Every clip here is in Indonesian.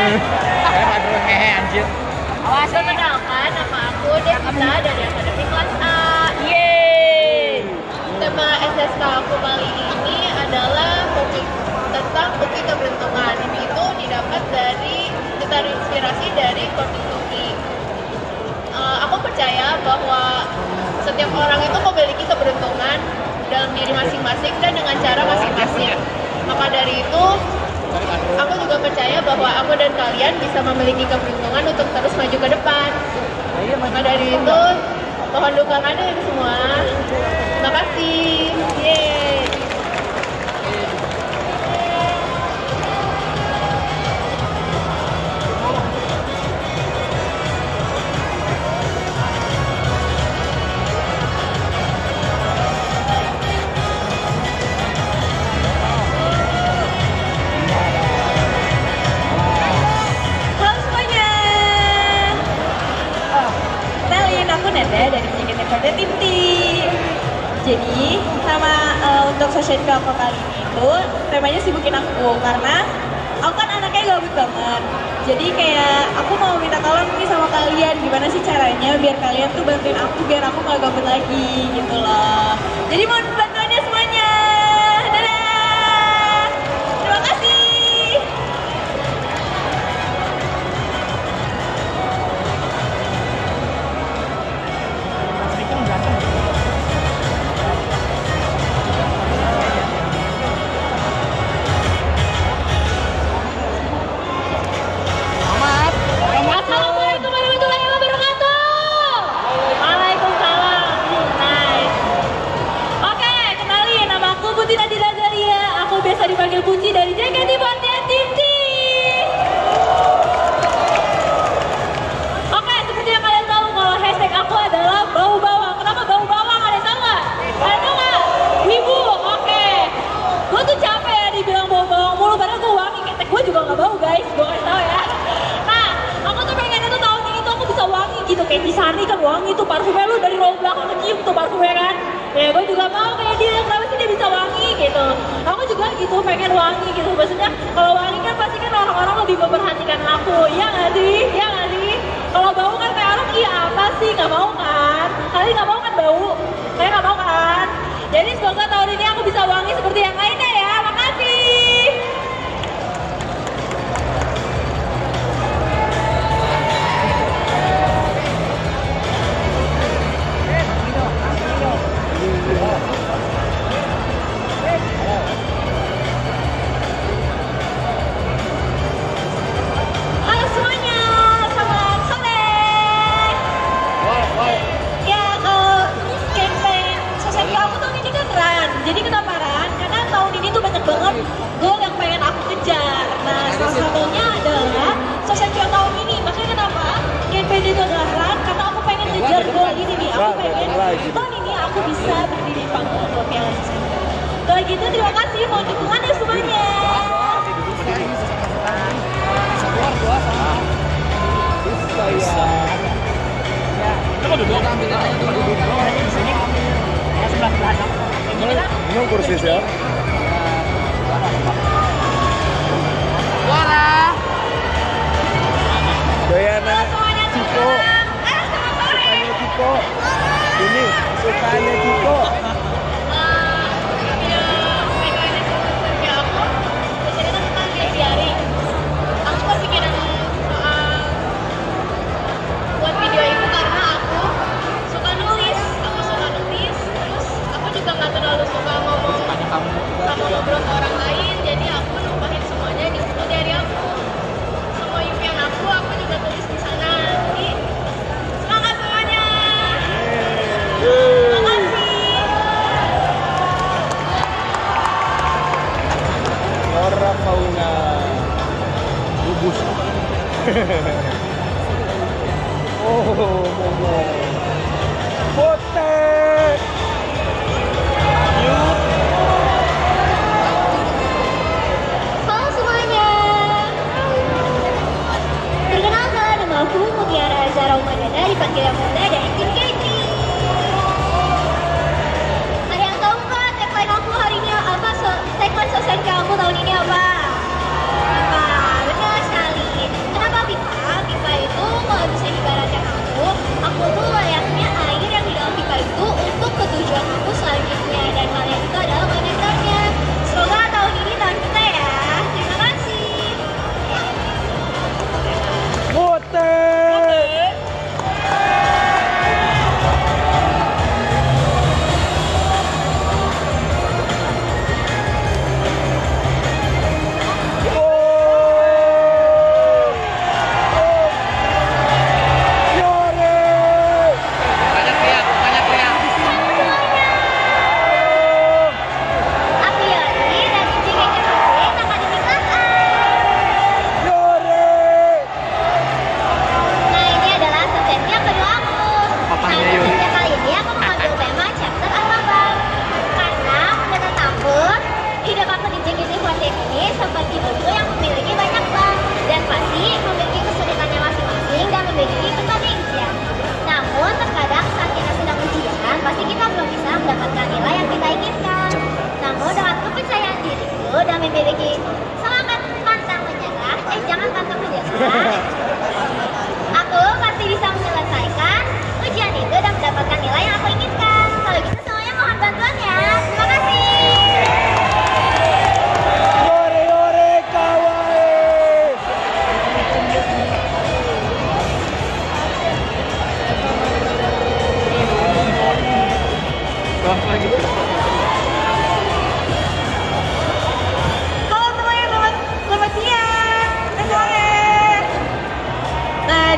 Saya padahal ngehe anjir. Awas, perkenalkan nama aku Devita dari Akademi Kelas A. Yeay. Tema SSK aku kali ini adalah tentang bukti keberuntungan. Itu didapat dari, kita inspirasi dari Kortisuki. Aku percaya bahwa setiap orang itu memiliki keberuntungan dalam diri masing-masing dan dengan cara masing-masing. Maka dari itu, aku juga percaya bahwa aku dan kalian bisa memiliki keberuntungan untuk terus maju ke depan. Maka dari itu, mohon dukungan dari semua. Terima kasih. Yeay. Nada dari JKT48 Tim T. Jadi sama untuk social media aku kali ini itu temanya sibukin aku karena aku kan anaknya gabut banget. Jadi kayak aku mau minta tolong nih sama kalian gimana sih caranya biar kalian tuh bantuin aku biar aku gak gabut lagi gitu loh. Jadi mohon bantuannya semuanya. Dadah. Terima kasih. Assalamualaikum warahmatullahi wabarakatuh. Waalaikumsalam. Nice. Oke, kenalin nama aku Putri Nadira Zaria. Aku biasa dipanggil Puci dari JKT48 Tim T. Oke, seperti yang kalian tahu kalau hashtag aku adalah bau bawang. Kenapa bau bawang? Ada yang tahu nggak? Ada tahu nggak? Wibu. Oke. Gue tuh capek ya dibilang bau bawang mulu. Padahal gue wangi. Ketek gue juga nggak bau guys. Gue kasih tahu ya. Aku tuh pengennya tuh tahun ini tuh aku bisa wangi gitu. Kayak Cisani kan wangi tuh parfumnya lu dari ruang belakang kecium tuh parfumnya kan. Ya gue juga mau kayak dia, kenapa sih dia bisa wangi gitu. Aku juga gitu pengen wangi gitu. Maksudnya kalau wangi kan pasti kan orang-orang lebih memperhatikan aku. Iya gak sih? Iya gak sih? Kalau bau kan kayak orang iya apa sih? Gak mau kan? Kalian gak mau kan bau? Saya gak mau kan? Jadi semoga tahun ini aku bisa wangi seperti yang lainnya ya. Makasih. Halo semuanya, selamat sore. Ya, campaign sosial media aku tahun ini kan run. Jadi kenapa run? Karena tahun ini tuh banyak banget goal yang pengen aku kejar. Nah, salah satunya adalah sosial media tahun ini. Makanya kenapa campaign itu adalah run? Karena aku pengen kejar goal ini nih. Aku pengen tahun ini aku bisa berdiri di panggung untuk Piala Sosial Media. Kalau gitu terima kasih, mohon dukungannya semuanya. Ini kursi ya. Doyana Ciko. Sukanya Ciko. Ini sukanya Ciko. Buat video itu karena aku suka nulis, terus aku juga nggak terlalu suka ngomong sama ngobrol ke orang lain, jadi aku numpahin semuanya di buku diary aku. Semua impian aku juga tulis di sana. Jadi semangat semuanya. Terima kasih. Flora fauna. Lubus. Oh, Potek. Halo semuanya. Perkenalkan, nama aku Mutiara Zara Umadana, dipanggil yang muda dari tim KT. Ada yang tahu nggak tagline aku hari ini apa? Tagline sosial media aku tahun ini apa? Apa? Benar sekali.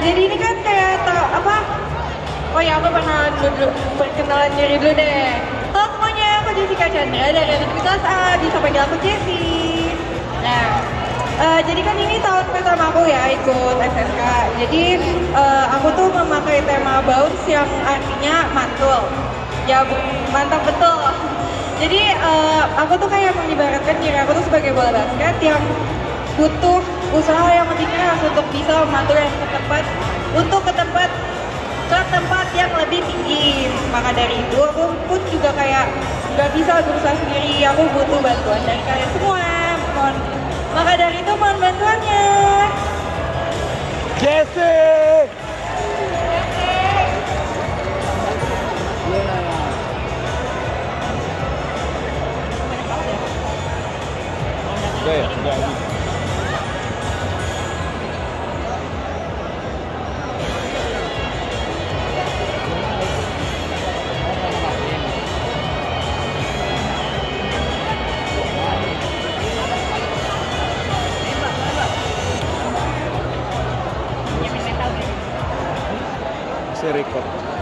jadi ini kan kayak apa? Oh ya, aku pernah dulu perkenalan diri dulu deh. Halo semuanya, aku Jessica Chandra dari Universitas A, bisa panggil aku Jessie. Nah, jadi kan ini tahun pertama aku ya ikut SSK. Jadi aku tuh memakai tema bounce yang artinya mantul. Ya mantap betul. Jadi aku tuh kayak mengibaratkan diri aku tuh sebagai bola basket yang butuh usaha yang lebih keras untuk bisa memantul yang ke tempat yang lebih tinggi. Maka dari itu aku pun juga kayak nggak bisa berusaha sendiri. Aku butuh bantuan dari kalian semua. Maka dari itu mohon bantuannya. Jessie. Udah ya, udah. Saya record.